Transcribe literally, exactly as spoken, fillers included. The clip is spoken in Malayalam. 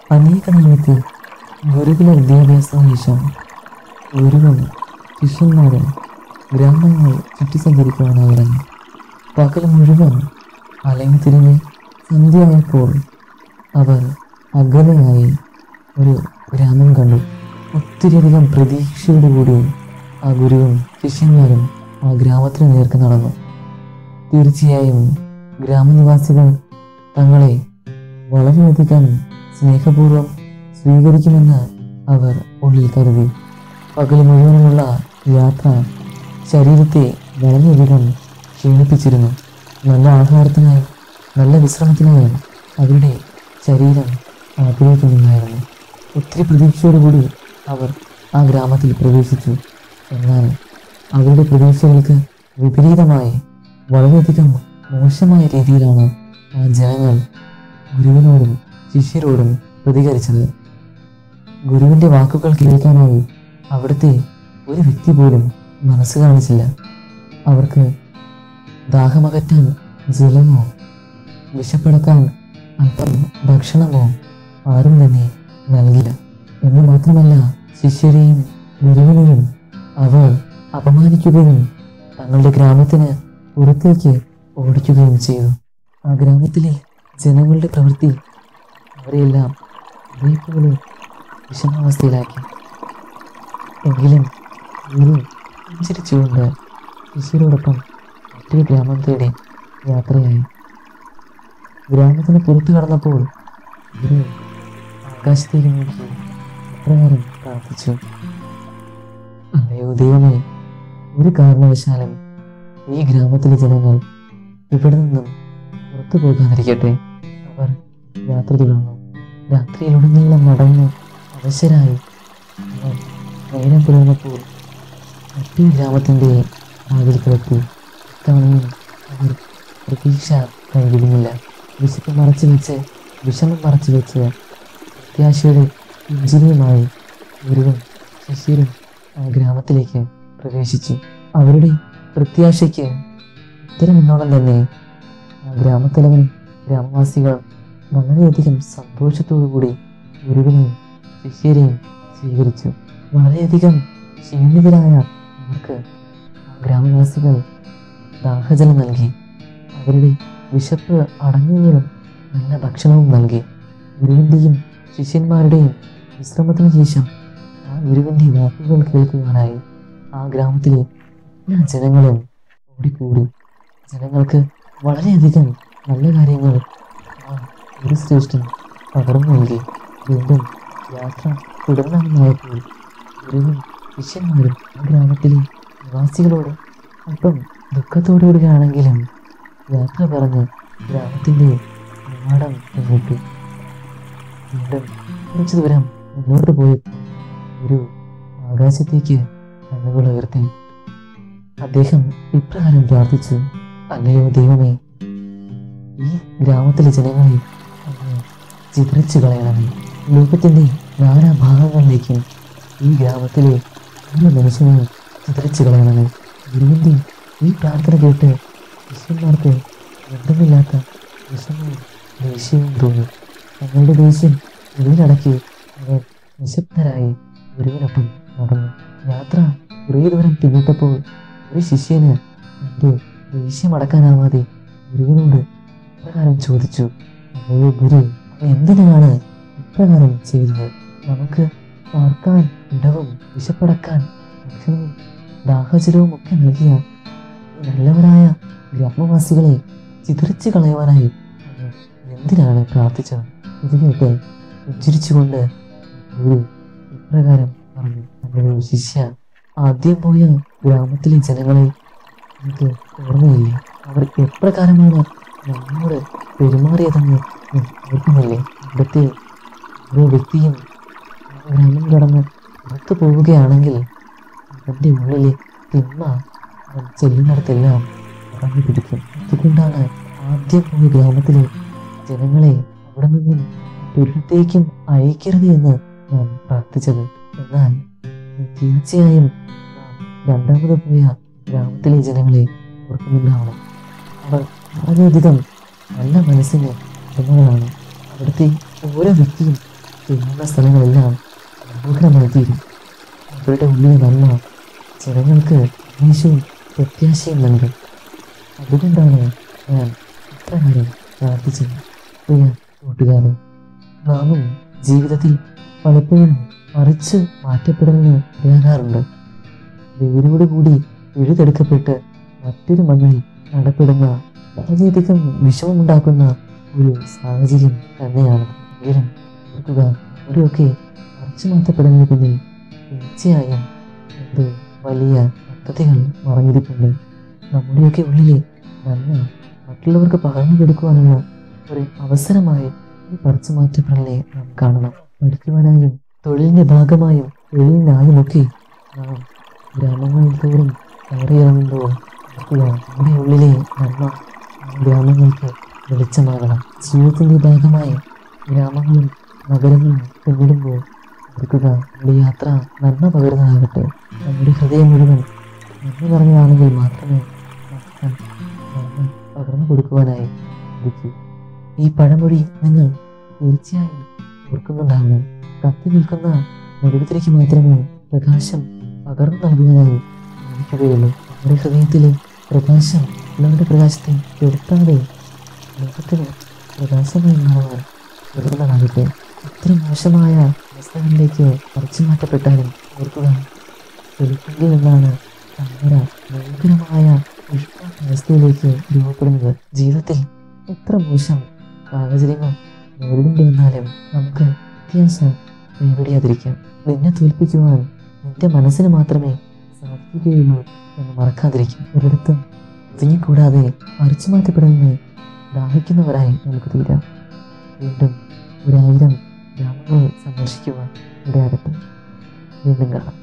അനേക നാളത്തെ ഗുരുകുല വിദ്യാഭ്യാസത്തിന് ശേഷം ഗുരുവും ശിഷ്യന്മാരും ഗ്രാമങ്ങൾ ചുറ്റി സഞ്ചരിക്കുവാനായി ഇറങ്ങി. പകൽ മുഴുവൻ അലഞ്ഞു തിരിഞ്ഞ് സന്ധ്യയായപ്പോൾ അവർ അകലെയായി ഒരു ഗ്രാമം കണ്ടു. ഒത്തിരിയധികം പ്രതീക്ഷയോടുകൂടി ആ ഗുരുവും ശിഷ്യന്മാരും ആ ഗ്രാമത്തിന് നേർക്ക് നടന്നു. തീർച്ചയായും ഗ്രാമനിവാസികൾ തങ്ങളെ വളരെയധികം സ്നേഹപൂർവ്വം സ്വീകരിക്കുമെന്ന് അവർ ഉള്ളിൽ കരുതി. പകൽ മുഴുവനുമുള്ള യാത്ര ശരീരത്തെ വളരെയധികം ക്ഷീണിപ്പിച്ചിരുന്നു. നല്ല ആഹാരത്തിനായി നല്ല വിശ്രമത്തിനായും അവരുടെ ശരീരം ആഗ്രഹിക്കുന്നുണ്ടായിരുന്നു. ഒത്തിരി പ്രതീക്ഷയോടുകൂടി അവർ ആ ഗ്രാമത്തിൽ പ്രവേശിച്ചു. എന്നാൽ അവരുടെ പ്രതീക്ഷകൾക്ക് വിപരീതമായി വളരെയധികം മോശമായ രീതിയിലാണ് ആ ജനങ്ങൾ ഗുരുവിനോടും ശിഷ്യരോടും പ്രതികരിച്ചത്. ഗുരുവിൻ്റെ വാക്കുകൾ കേൾക്കാനായി അവിടുത്തെ ഒരു വ്യക്തി പോലും മനസ്സ് കാണിച്ചില്ല. അവർക്ക് ദാഹമകറ്റാൻ ജലമോ വിശപ്പടക്കാൻ അല്പം ഭക്ഷണമോ ആരും തന്നെ നൽകില്ല. എന്ന് മാത്രമല്ല, ശിഷ്യരെയും ഗുരുവിനെയും അവർ അപമാനിക്കുകയും തങ്ങളുടെ ഗ്രാമത്തിന് പുറത്തേക്ക് ഓടിക്കുകയും ചെയ്തു. ആ ഗ്രാമത്തിലെ ജനങ്ങളുടെ പ്രവൃത്തി അവരെല്ലാം അതേപോലെ വിഷമാവസ്ഥയിലാക്കി. എങ്കിലും ഗുരു പുഞ്ചിരിച്ചുകൊണ്ട് ശിഷ്യരോടൊപ്പം മറ്റൊരു ഗ്രാമം തേടി യാത്രയായി. ഗ്രാമത്തിന് പുറത്തു കടന്നപ്പോൾ ഗുരു ആകാശത്തേക്ക് നോക്കി ഇപ്രകാരം പ്രാർത്ഥിച്ചു: അല്ലയോ ദൈവമേ, ഒരു കാരണവശാലും ഈ ഗ്രാമത്തിലെ ജനങ്ങൾ ഇവിടെ നിന്നും പുറത്തു പോകാതിരിക്കട്ടെ. അവർ യാത്ര തുടർന്നു. രാത്രിയിലുടനീളം നടന്ന് അവശരായി അവർ നേരം പുലർന്നപ്പോൾ മറ്റൊരു ഗ്രാമത്തിൻ്റെ വാതിൽക്കലെത്തി. ഇത്തവണയും അവർ പ്രതീക്ഷ കൈവിടുന്നില്ല. വിശപ്പ് മറച്ചു വെച്ച് വിഷമം മറച്ചു വെച്ച് പ്രത്യാശയുടെ പുഞ്ചിരിയുമായി ഗുരുവും ശിഷ്യരും ആ ഗ്രാമത്തിലേക്ക് പ്രവേശിച്ചു. അവരുടെ പ്രത്യാശയ്ക്ക് ഉത്തരമെന്നോണം തന്നെ ആ ഗ്രാമത്തലവനും ഗ്രാമവാസികൾ വളരെയധികം സന്തോഷത്തോടു കൂടി ഗുരുവിനെയും ശിഷ്യരെയും സ്വീകരിച്ചു. വളരെയധികം ക്ഷീണിതരായ അവർക്ക് ആ ഗ്രാമവാസികൾ ദാഹജലം നൽകി. അവരുടെ വിശപ്പ് അടങ്ങുകയും നല്ല ഭക്ഷണവും നൽകി. ഗുരുവിൻ്റെയും ശിഷ്യന്മാരുടെയും വിശ്രമത്തിന് ശേഷം ആ ഗുരുവിൻ്റെ വാക്കുകൾ കേൾക്കുവാനായി ആ ഗ്രാമത്തിലെ എല്ലാ ജനങ്ങളും ഓടിക്കൂടി. ജനങ്ങൾക്ക് വളരെയധികം നല്ല കാര്യങ്ങൾ ആ ഗുരുശ്രേഷ്ഠൻ പകർന്നു നൽകി. വീണ്ടും യാത്ര തുടർന്നായിരുന്നപ്പോൾ ഗുരുവും ശിഷ്യന്മാരും ആ ഗ്രാമത്തിലെ നിവാസികളോട് അല്പം ദുഃഖത്തോടുകൂടിയാണെങ്കിലും യാത്ര പറഞ്ഞ് ഗ്രാമത്തിൻ്റെ നാടം പിന്നിട്ടു. വീണ്ടും കുറച്ചു ദൂരം മുന്നോട്ട് പോയപ്പോൾ ഒരു ആകാശത്തേക്ക് കണ്ണുകൾ ഉയർത്തി അദ്ദേഹം ഇപ്രകാരം പ്രാർത്ഥിച്ചു: അല്ലയോ ദൈവമേ, ഈ ഗ്രാമത്തിലെ ജനങ്ങളെ അങ്ങ് ചിതറിച്ചു കളയണമേ. ലോകത്തിൻ്റെ നാനാ ഭാഗങ്ങളിലേക്കും ഈ ഗ്രാമത്തിലെ ഓരോ മനുഷ്യനെയും ചിതറിച്ചു കളയണമേ. ഗുരുവിൻ്റെ ഈ പ്രാർത്ഥന കേട്ട് ശിഷ്യന്മാർക്ക് ബന്ധമില്ലാത്ത വിഷമവും ദേഷ്യവും തോന്നി. തങ്ങളുടെ ദേഷ്യം ഉള്ളിലടക്കി അവർ നിശബ്ദരായി ഗുരുവിനൊപ്പം നടന്നു. യാത്ര കുറേ ദൂരം പിന്നിട്ടപ്പോൾ ഒരു ശിഷ്യന് തൻ്റെ ദേഷ്യമടക്കാനാവാതെ ഗുരുവിനോട് ഇപ്രകാരം ചോദിച്ചു: അയ്യോ ഗുരു, എന്തിനാണ് ഇപ്രകാരം ചെയ്തത്? നമുക്ക് പാർക്കാൻ ഇടവും വിശപ്പടക്കാൻ ഭക്ഷണവും ദാഹജലവും ഒക്കെ നൽകിയ നല്ലവരായ ഗ്രാമവാസികളെ ചിതറിച്ചു കളയുവാനായി എന്തിനാണ് പ്രാർത്ഥിച്ചത്? ഇത് കേട്ട് ഉച്ചരിച്ചുകൊണ്ട് ഗുരു ഇപ്രകാരം പറഞ്ഞു: അല്ലയോ ശിഷ്യ, ആദ്യം പോയ ഗ്രാമത്തിലെ ജനങ്ങളെ എനിക്ക് ഓർമ്മയില്ലേ? അവർ എപ്രകാരമാണ് നമ്മോട് പെരുമാറിയതെന്ന് ഓർക്കുന്നില്ലേ? ഇവിടുത്തെ ഓരോ വ്യക്തിയും ആ ഗ്രാമം കടന്ന് പുറത്തു പോവുകയാണെങ്കിൽ അവൻ്റെ ഉള്ളിലെ തിന്മ അവൻ ചെല്ലുന്നിടത്തെല്ലാം പറഞ്ഞു പിടിക്കും. അതുകൊണ്ടാണ് ആദ്യം പോയ ഗ്രാമത്തിലെ ജനങ്ങളെ അവിടെ നിന്നും ഒരിടത്തേക്കും അയക്കരുത് എന്ന് ഞാൻ പ്രാർത്ഥിച്ചത്. എന്നാൽ തീർച്ചയായും രണ്ടാമത് പോയ ഗ്രാമത്തിലെ ജനങ്ങളെ ഓർക്കുന്നുണ്ടാവണം. അവർ വളരെയധികം നല്ല മനസ്സിന് ഉടമകളാണ്. അവിടുത്തെ ഓരോ വ്യക്തിയും തിങ്ങുന്ന സ്ഥലങ്ങളെല്ലാം മനോഹരമായി തീരും. അവരുടെ ഉള്ളിലെ നന്മ ജനങ്ങൾക്ക് ഉന്മേഷവും പ്രത്യാശയും നൽകും. അതുകൊണ്ടാണ് ഞാൻ ഇപ്രകാരം പ്രാർത്ഥിച്ചത്. പ്രിയ കൂട്ടുകാരെ, നാമും ജീവിതത്തിൽ പലപ്പോഴും മറിച്ച് മാറ്റപ്പെടുമെന്ന് ഇടയാകാറുണ്ട്. വേരോടുകൂടി പിഴുതെടുക്കപ്പെട്ട് മറ്റൊരു മണ്ണിൽ നടപ്പെടുന്ന വളരെയധികം വിഷമമുണ്ടാക്കുന്ന ഒരു സാഹചര്യം തന്നെയാണ്. എങ്കിലും ഓർക്കുക, ഇവിടെയൊക്കെ മറിച്ചു മാറ്റപ്പെടുന്നതിന് പിന്നിൽ തീർച്ചയായും എന്ത് വലിയ പദ്ധതികൾ മറഞ്ഞിരിപ്പുണ്ട്. നമ്മുടെയൊക്കെ ഉള്ളിലെ നന്മ മറ്റുള്ളവർക്ക് പകർന്നു കൊടുക്കുവാനുള്ള ഒരു അവസരമായി ഈ പറിച്ചു മാറ്റപ്പെടലിനെ നാം കാണണം. പഠിക്കുവാനായും തൊഴിലിൻ്റെ ഭാഗമായും തൊഴിലിനായുമൊക്കെ നാം ഗ്രാമങ്ങളിൽ തോറും കയറിയിറങ്ങുമ്പോൾ ഓർക്കുക, നമ്മുടെ ഉള്ളിലെ നന്മ ഗ്രാമങ്ങൾക്ക് വെളിച്ചമാകണം. ജീവിതത്തിൻ്റെ ഭാഗമായി ഗ്രാമങ്ങളും നഗരങ്ങളും പിന്നിടുമ്പോൾ ഓർക്കുക, നമ്മുടെ യാത്ര നന്മ പകരുന്നതാകട്ടെ. നമ്മുടെ ഹൃദയം മുഴുവൻ നന്മ പറഞ്ഞതാണെങ്കിൽ മാത്രമേ നമുക്ക് നന്മ പകർന്നു കൊടുക്കുവാനായി സാധിക്കൂ. ഈ പഴമൊഴി നിങ്ങൾ തീർച്ചയായും ഓർക്കുന്നുണ്ടാവണം. കത്തി നിൽക്കുന്ന മെഴുകുതിരിക്ക് മാത്രമേ പ്രകാശം പകർന്നു നൽകുവാനായി സാധിക്കുകയുള്ളൂ. നമ്മുടെ ഹൃദയത്തിലെ പ്രകാശം നമ്മുടെ പ്രകാശത്തെ കെടുത്താതെ ലോകത്തിന് പ്രകാശമായി മാറുവാൻ ഉയർന്നതാകട്ടെ. എത്ര മോശമായ അവസ്ഥകളിലേക്ക് പറിച്ചു മാറ്റപ്പെട്ടാലും ഓർക്കുക, വെളുപ്പിൻ്റെ നിന്നാണ് താമര ഭയങ്കരമായ പുഷ്പാവസ്ഥയിലേക്ക് രൂപപ്പെടുന്നത്. ജീവിതത്തിൽ എത്ര മോശം സാഹചര്യങ്ങൾ നേരിടേണ്ടി വന്നാലും നമുക്ക് പ്രത്യാശ കൈവിടാതിരിക്കാം. നിന്നെ തോൽപ്പിക്കുവാൻ നിന്റെ മനസ്സിന് മാത്രമേ സാധിക്കുകയുള്ളൂ എന്ന് മറക്കാതിരിക്കും. ഒരിടത്തും ഒതുങ്ങിക്കൂടാതെ പറിച്ചു മാറ്റപ്പെടുന്നത് ദാഹിക്കുന്നവരായി നമുക്ക് തീരാം. വീണ്ടും ഒരായിരം ഗ്രാമങ്ങൾ സന്ദർശിക്കുവാൻ ഇടയാകട്ടെ. വീണ്ടും കാണാം.